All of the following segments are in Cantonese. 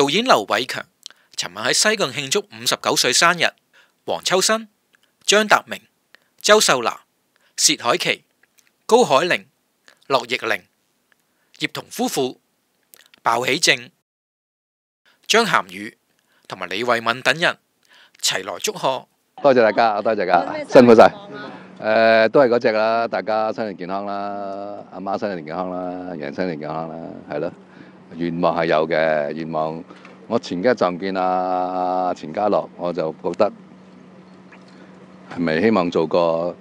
導演劉偉強尋晚喺西貢慶祝59歲生日，黃秋生、張達明、周秀娜、薛凱琪、高海寧、樂奕玲、葉童夫婦、鮑起靜、張涵予同埋李慧敏等人齊來祝賀。 多謝大家，多謝大家，辛苦晒。都係嗰隻啦，大家身體健康啦，阿媽身體健康啦，人身體健康啦，係咯。願望係有嘅，願望我前幾日撞見阿錢嘉樂，我就覺得係咪希望做個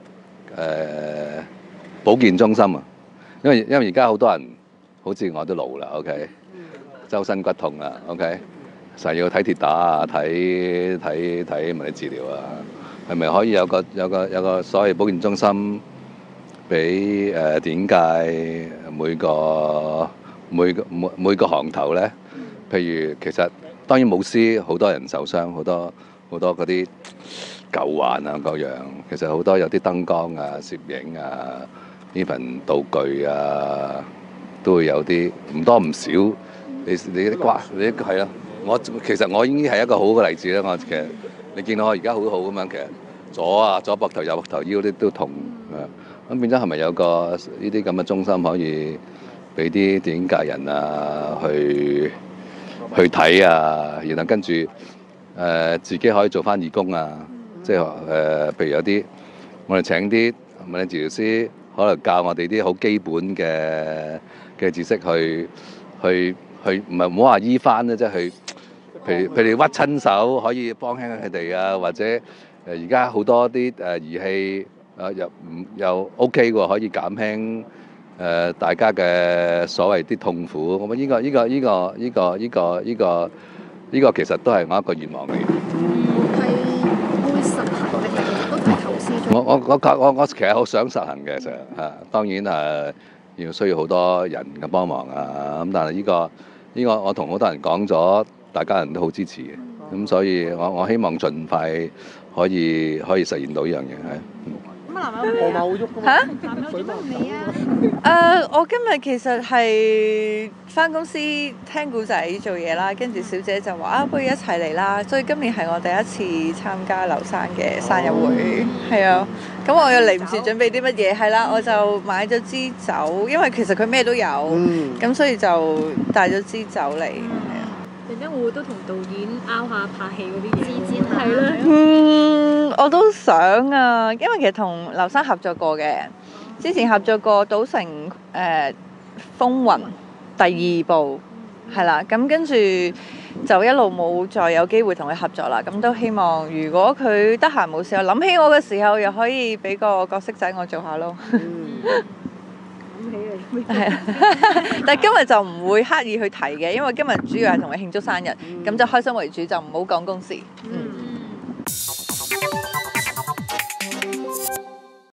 保健中心啊？因為而家好多人好似我都老啦 ，OK， 周身骨痛啊 ，OK， 成日要睇鐵打啊，睇物理治療啊。係咪可以有個所謂保健中心俾電影界每個行頭咧？譬如其實當然舞獅好多人受傷，好多嗰啲舊患啊各樣。其實好多有啲燈光啊、攝影啊、呢份道具啊，都會有啲唔多唔少。你啲瓜你係咯，其實我已經係一個好嘅例子啦。我其實你見到我而家好好咁樣，其實左膊頭、右膊頭、腰啲都痛啊。咁變咗係咪有個呢啲咁嘅中心可以俾啲電影界人啊去睇啊？然後跟住自己可以做翻義工啊。即係譬如有啲我哋請啲物理治療師，可能教我哋啲好基本嘅知識去唔係唔好話醫翻咧，即係去譬如屈親手可以幫輕佢哋啊，或者而家好多啲儀器又 OK 喎，可以減輕大家嘅所謂啲痛苦。咁呢個其實都係我一個願望嚟嘅。 會實行定係都係投資中？ 我其實好想實行嘅，其實當然要需要好多人嘅幫忙啊。咁但係呢個我同好多人講咗，大家人都好支持嘅。咁所以我希望盡快可以實現到呢樣嘢係。 咁啊，男友冇喐㗎嘛？嚇？男友做乜唔理啊？我今日其實係返公司聽故仔做嘢啦，跟住小姐就話不如一齊嚟啦。所以今年係我第一次參加劉生嘅生日會，係啊。咁我又嚟唔切準備啲乜嘢，係啦，我就買咗支酒，因為其實佢咩都有，咁所以就帶咗支酒嚟。 突然間會唔會都同導演拗下拍戲嗰啲嘢？自薦係啦。 我都想啊，因為其實同劉生合作過嘅，之前合作過《賭城風雲》第2部，係啦，咁跟住就一路冇再有機會同佢合作啦。咁都希望如果佢得閒冇事，諗起我嘅時候，又可以俾個角色仔我做下咯。係啊，但係今日就唔會刻意去提嘅，因為今日主要係同佢慶祝生日，咁就開心為主，就唔好講公事。